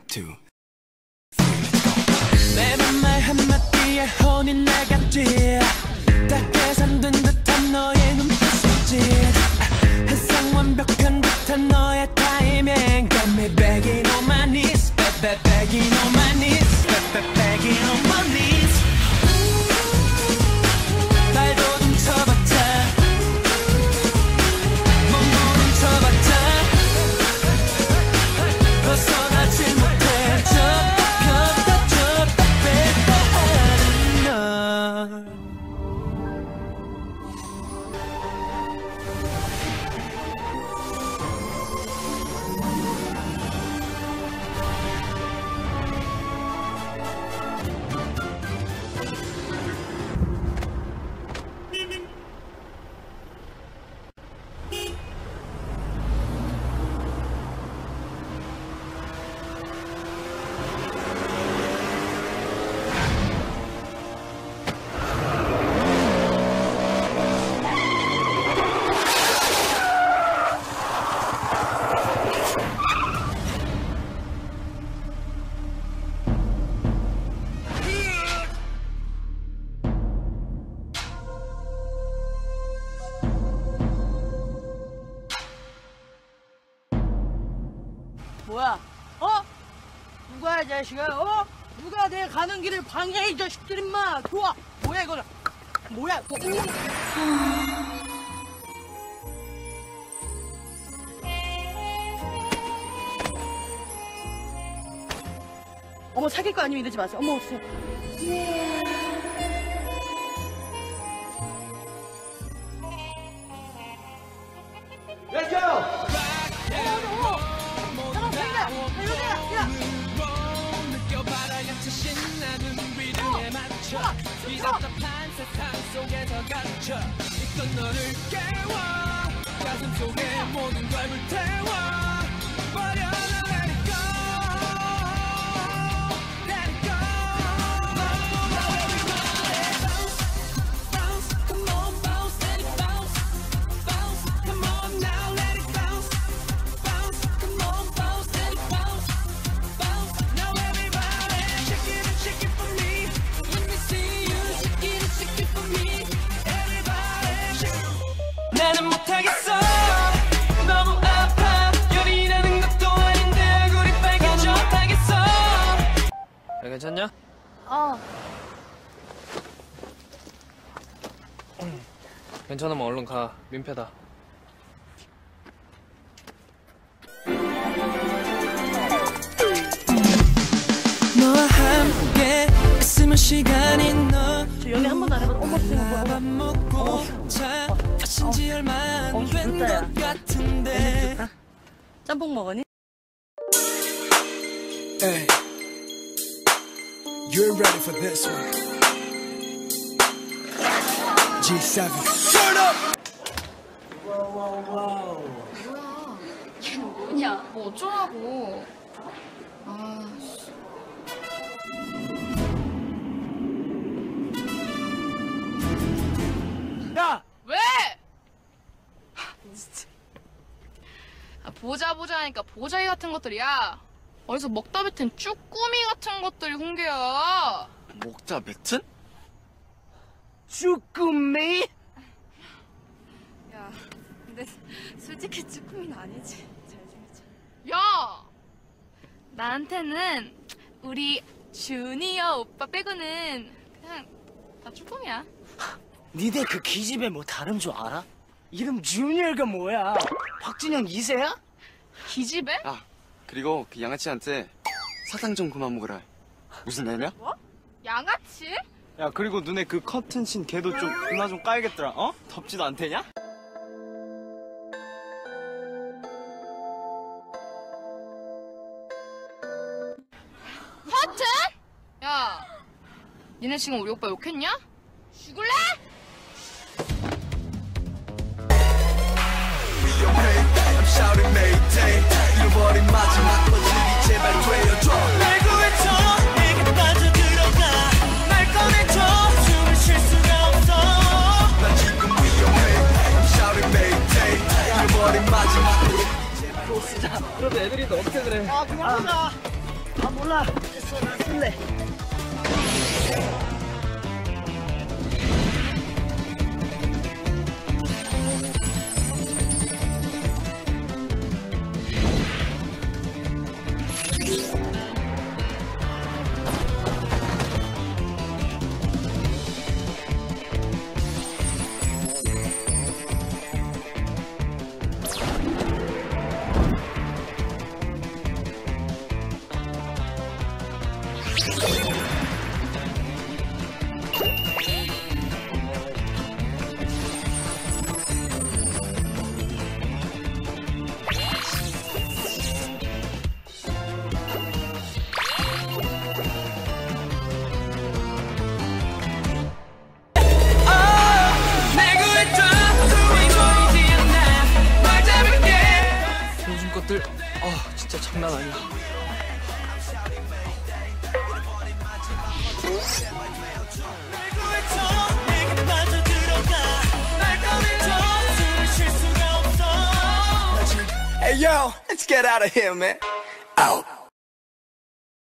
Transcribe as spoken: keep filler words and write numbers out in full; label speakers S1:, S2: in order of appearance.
S1: two, 내 말 한마디에 혼이 나갔지. 다 계산된 듯한 너의 눈빛이지. 항상 완벽한 듯한 너의 타이밍. Got me begging on my knees, begging on my knees, begging on my knees. 발도 좀 쳐봤자, 몸도 좀 쳐봤자 벗어나지 못해. 접혔다 줬다 뺐다 하는 널.
S2: 뭐야? 어? 누가 이 자식아? 어? 누가 내 가는 길을 방해해 이 자식들 임마! 좋아! 뭐야 이거는? 뭐야? 또, 오. 어머 사귈 거 아니면 이러지 마세요. 어머 없어요.
S3: 왼쪽!
S1: 비답답한 세상 속에서 갇혀 있던 너를 깨워. 가슴 속에 모든 걸 불태워 버려. Let it go, let it go. Now everybody bounce, bounce, come on, bounce, let it bounce, bounce, come on now, let it bounce, bounce, come on, bounce, let it bounce, bounce. Now everybody shake it and shake it for me. Let me see you shake it and shake it for me. Everybody shake it. 나는 못하겠어. 너무 아파. 열이 나는 것도 아닌데 얼굴이 빨개져. 못하겠어. 야, 괜찮냐?
S2: 어.
S1: 괜찮으면 얼른 가. 민폐다. 너와 함께 있으면 시간이 너.
S2: 저 연애 한 번도 안 해봐도 어머 쓰는
S1: 밥 먹고 자 마신 지 얼마 안 된 것 같은데.
S2: 짬뽕 먹으니?
S4: Hey, you're ready for this one. G seven. Turn up!
S5: 뭐야? 이게 뭐냐? 뭐 어쩌라고? 아, 씨.
S3: 야!
S5: 왜? 진짜. 아, 보자 보자 하니까 보자기 같은 것들이야. 어디서 먹다 뱉은 쭈꾸미 같은 것들이 훈계야.
S3: 목자 뱉은? 쭈꾸미?
S5: 야, 근데 솔직히 쭈꾸미는 아니지. 잘생겼잖아. 야! 나한테는 우리 주니어 오빠 빼고는 그냥 다 쭈꾸미야.
S3: 니네 그 기집애 뭐 다른 줄 알아? 이름 주니어가 뭐야? 박진영 이 세야?
S5: 기집애?
S6: 아, 그리고 그 양아치한테 사탕 좀 그만 먹으라. 무슨 애냐?
S5: 뭐? 양아치?
S3: 야, 그리고 눈에 그 커튼 친 걔도 좀 그만 좀 까야겠더라. 어? 덥지도 않대냐?
S5: 커튼? 야, 니네 지금 우리 오빠 욕했냐? 죽을래?
S4: shouting Mayday. 잃어버린 마지막 버튼이 제발 되어줘. 날 구해줘. 내게 빠져들어가. 날 꺼내줘. 숨을 쉴 수가 없어. 난 지금 위험해. I'm shouting Mayday. 잃어버린 마지막 버튼이 제발
S3: 그러도 애들이 너 어떻게 그래?
S2: 아 그냥 하자.
S3: 몰라. 됐어, 나 쓸래.
S6: 요즘 것들 아 진짜 장난 아니야.
S4: 내게 빠져들어가 날 꺼내줘 숨을 쉴 수가 없어. Hey yo, let's get out of here, man. Out.